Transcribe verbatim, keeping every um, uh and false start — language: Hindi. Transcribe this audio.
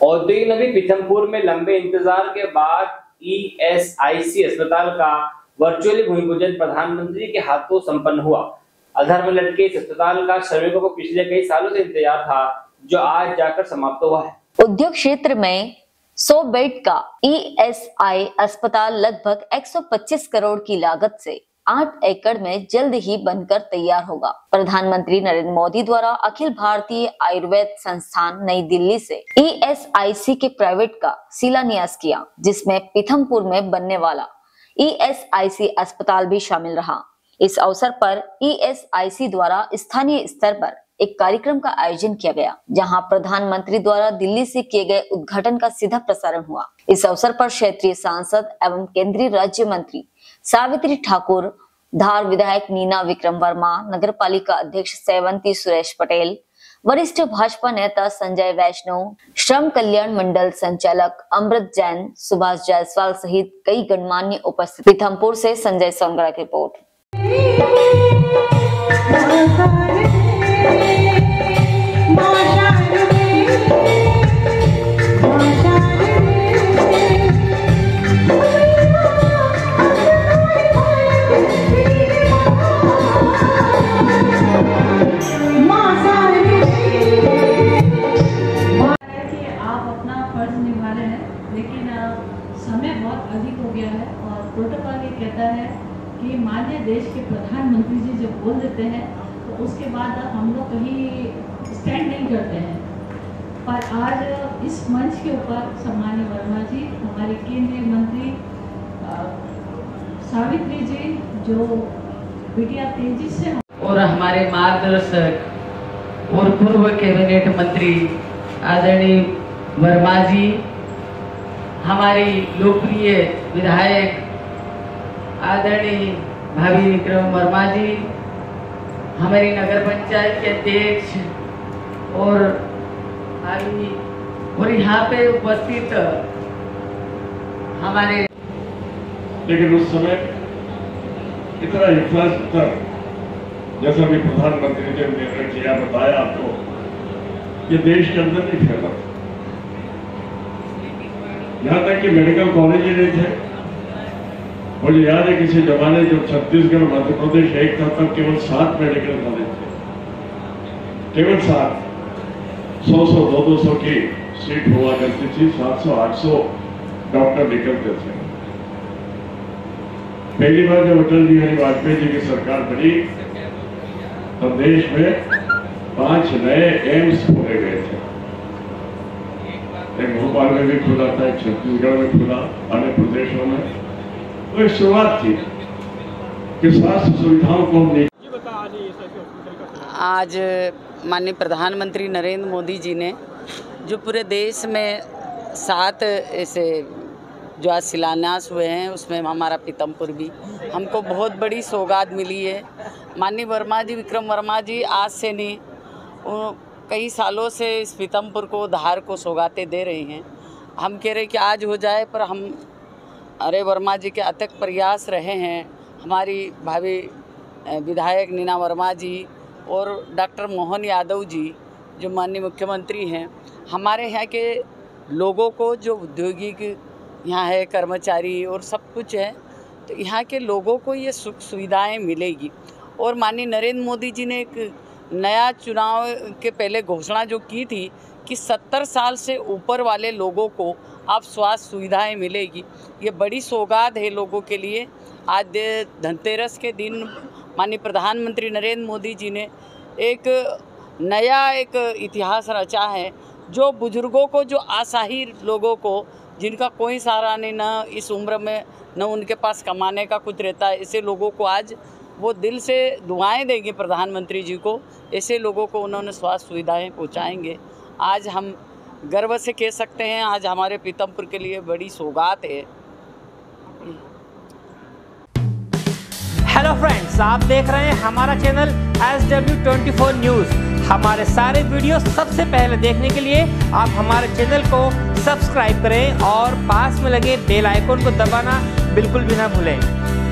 औद्योगिक नगरी पीथमपुर में लंबे इंतजार के बाद ई एस आई सी अस्पताल का वर्चुअली भूमि पूजन प्रधानमंत्री के हाथों संपन्न हुआ। अधर में लटके इस अस्पताल का श्रमिकों को पिछले कई सालों से इंतजार था, जो आज जाकर समाप्त हुआ है। उद्योग क्षेत्र में सौ बेड का ई एस आई अस्पताल लगभग एक सौ पच्चीस करोड़ की लागत से आठ एकड़ में जल्द ही बनकर तैयार होगा। प्रधानमंत्री नरेंद्र मोदी द्वारा अखिल भारतीय आयुर्वेद संस्थान नई दिल्ली से ई एस आई सी के प्राइवेट का शिलान्यास किया, जिसमें पीथमपुर में बनने वाला ई एस आई सी अस्पताल भी शामिल रहा। इस अवसर पर ई एस आई सी द्वारा स्थानीय स्तर पर एक कार्यक्रम का आयोजन किया गया, जहां प्रधानमंत्री द्वारा दिल्ली से किए गए उद्घाटन का सीधा प्रसारण हुआ। इस अवसर पर क्षेत्रीय सांसद एवं केंद्रीय राज्य मंत्री सावित्री ठाकुर, धार विधायक नीना विक्रम वर्मा, नगर पालिका अध्यक्ष सेवंती सुरेश पटेल, वरिष्ठ भाजपा नेता संजय वैष्णव, श्रम कल्याण मंडल संचालक अमृत जैन, सुभाष जायसवाल सहित कई गणमान्य उपस्थित। पीथमपुर से संजय सोनगरा की रिपोर्ट। लेकिन समय बहुत अधिक हो गया है और प्रोटोकॉल ये कहता है कि माननीय देश के प्रधानमंत्री जी जब बोल देते हैं तो उसके बाद हम लोग कहीं स्टैंड नहीं करते हैं। पर आज इस मंच के ऊपर सम्माननीय वर्मा जी, हमारे केंद्रीय मंत्री सावित्री जी, जो बिटिया तेजी से, और हमारे मार्गदर्शक और पूर्व कैबिनेट मंत्री आदरणीय वर्मा जी, हमारी लोकप्रिय विधायक आदरणीय भाभी विक्रम वर्मा जी, हमारी नगर पंचायत के अध्यक्ष और भाभी, और यहाँ पे उपस्थित हमारे, लेकिन उस समय इतना इंफ्रास्ट्रक्चर जैसा भी प्रधानमंत्री ने निर्णय किया, बताया आपको, ये देश के अंदर नहीं फैला। यहाँ तक कि मेडिकल कॉलेज ही नहीं थे। मुझे याद है किसी जमाने जब छत्तीसगढ़ मध्य प्रदेश एक था, तब केवल सात मेडिकल कॉलेज थे, केवल सात। सौ सौ दो दो सौ की सीट हुआ करती थी, सात सौ आठ सौ डॉक्टर निकलते थे। पहली बार जब अटल बिहारी वाजपेयी जी की सरकार बनी तो देश में पांच नए एम्स खोले गए थे। एक भोपाल में भी खुला था, एक छत्तीसगढ़ में खुला, अन्य प्रदेशों में। तो एक शुरुआत थी कि स्वास्थ्य सुविधाओं को हमने। आज माननीय प्रधानमंत्री नरेंद्र मोदी जी ने जो पूरे देश में सात ऐसे जो आज शिलान्यास हुए हैं, उसमें हमारा पीथमपुर भी, हमको बहुत बड़ी सौगात मिली है। माननीय वर्मा जी, विक्रम वर्मा जी आज से नहीं, कई सालों से इस पीथमपुर को, धार को सौगातें दे रहे हैं। हम कह रहे कि आज हो जाए, पर हम अरे वर्मा जी के अथक प्रयास रहे हैं। हमारी भाभी विधायक नीना वर्मा जी और डॉक्टर मोहन यादव जी, जो माननीय मुख्यमंत्री हैं, हमारे यहाँ के लोगों को, जो औद्योगिक यहाँ है, कर्मचारी और सब कुछ है, तो यहाँ के लोगों को ये सुख सुविधाएँ मिलेगी। और माननीय नरेंद्र मोदी जी ने एक नया चुनाव के पहले घोषणा जो की थी कि सत्तर साल से ऊपर वाले लोगों को अब स्वास्थ्य सुविधाएं मिलेगी, ये बड़ी सौगात है लोगों के लिए। आज धनतेरस के दिन माननीय प्रधानमंत्री नरेंद्र मोदी जी ने एक नया एक इतिहास रचा है, जो बुजुर्गों को, जो असहाय लोगों को, जिनका कोई सहारा नहीं, न इस उम्र में न उनके पास कमाने का कुछ रहता है, ऐसे लोगों को आज वो दिल से दुआएं देंगे प्रधानमंत्री जी को, ऐसे लोगों को उन्होंने स्वास्थ्य सुविधाएं पहुंचाएंगे। आज हम गर्व से कह सकते हैं, आज हमारे पीथमपुर के लिए बड़ी सौगात है। हेलो फ्रेंड्स, आप देख रहे हैं हमारा channel S W twenty four news. हमारे सारे वीडियो सबसे पहले देखने के लिए आप हमारे चैनल को सब्सक्राइब करें और पास में लगे बेल आइकन को दबाना बिल्कुल भी ना भूलें।